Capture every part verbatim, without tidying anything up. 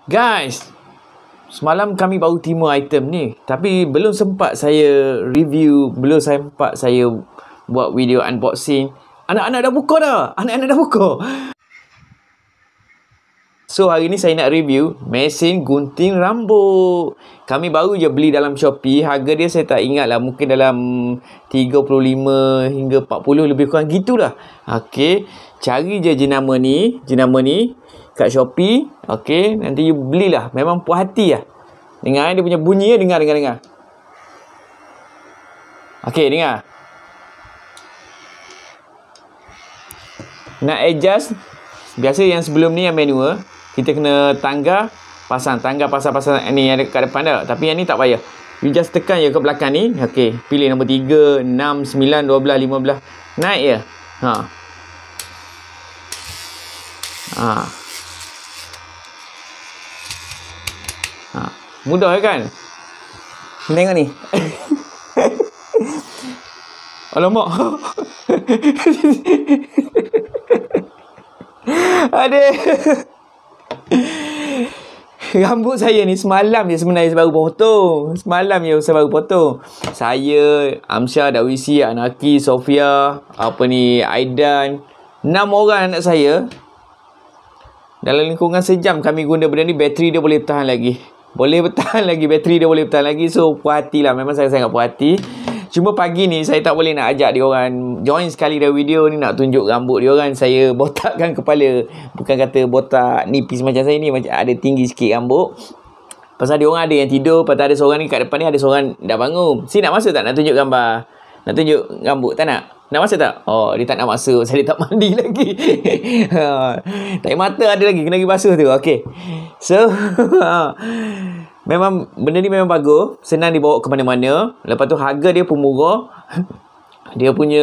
Guys, semalam kami baru terima item ni, tapi belum sempat saya review, belum sempat saya buat video unboxing. Anak-anak dah buka dah. Anak-anak dah buka. So, hari ni saya nak review mesin gunting rambut. Kami baru je beli dalam Shopee. Harga dia saya tak ingat lah. Mungkin dalam tiga puluh lima hingga empat puluh, lebih kurang gitulah. Okey. Cari je jenama ni. Jenama ni kat Shopee. Okey. Nanti you belilah. Memang puas hati lah. Dengar dia punya bunyi ya. Dengar, dengar, dengar. Okey, dengar. Nak adjust. Biasa yang sebelum ni yang manual. Kita kena tangga, pasang. Tangga pasang-pasang ni yang ada kat depan dah. Tapi yang ni tak payah. You just tekan je ke belakang ni. Okey. Pilih nombor tiga, enam, sembilan, dua belas, lima belas. Naik je. Ha. Ha. Ha. Mudah kan? Tengok ni. Alamak. Aduh. Rambut saya ni semalam je sebenarnya saya baru potong. Semalam je saya baru potong. Saya, Amsyar, Dawisi, Anaki, Sofia, apa ni, Aidan, enam orang anak saya. Dalam lingkungan sejam kami guna benda ni. Bateri dia boleh bertahan lagi. Boleh bertahan lagi. Bateri dia boleh bertahan lagi. So puas hati lah. Memang saya sangat puas hati. Cuma pagi ni saya tak boleh nak ajak dia orang join sekali dalam video ni, nak tunjuk rambut dia orang. Saya botakkan kepala. Bukan kata botak nipis macam saya ni, macam ada tinggi sikit rambut. Pasal dia orang ada yang tidur, pasal ada seorang ni kat depan ni, ada seorang dah bangun. Si nak masuk tak? Nak tunjuk gambar? Nak tunjuk rambut? Tak nak? Nak masuk tak? Oh, dia tak nak masuk. Saya tak mandi lagi. Tak mata ada lagi. Kena pergi basuh tu. Okay. So, memang benda ni memang bagus. Senang dibawa ke mana-mana. Lepas tu harga dia pun murah. Dia punya,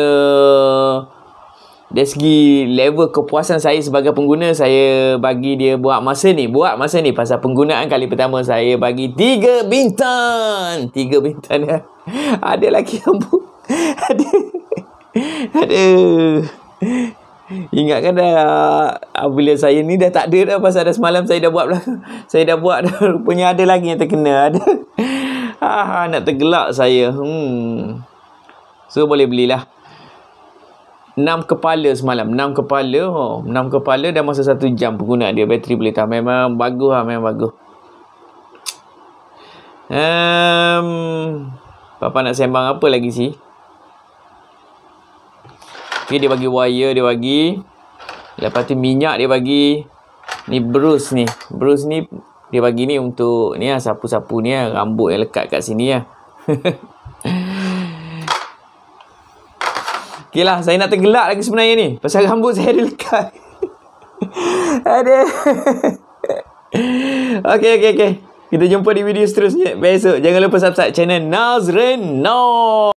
dari segi level kepuasan saya sebagai pengguna, saya bagi dia buat masa ni. Buat masa ni. Pasal penggunaan kali pertama saya bagi tiga bintang. tiga bintang ya. Ada lagi rambut. Ada. Aduh. Ingatkan dah, bila saya ni dah tak ada dah. Pasal dah semalam saya dah buat belakang. Saya dah buat dah. Rupanya ada lagi yang terkena. Ada. Ah, nak tergelak saya. Hmm. So boleh belilah. enam kepala semalam. enam kepala. Oh, enam kepala dah masa satu jam penggunaan dia. Bateri boleh tahan. Memang bagus lah. Memang bagus. Um, Papa nak sembang apa lagi sih? Okay, dia bagi wire, dia bagi. Lepas tu minyak dia bagi. Ni brush ni. Brush ni dia bagi ni untuk ni lah, sapu-sapu ni lah. Rambut yang lekat kat sini lah. Okay lah, saya nak tergelak lagi sebenarnya ni. Pasal rambut saya ada lekat. Aduh. Okay, okay, okay. Kita jumpa di video seterusnya besok. Jangan lupa subscribe channel Nazrin No.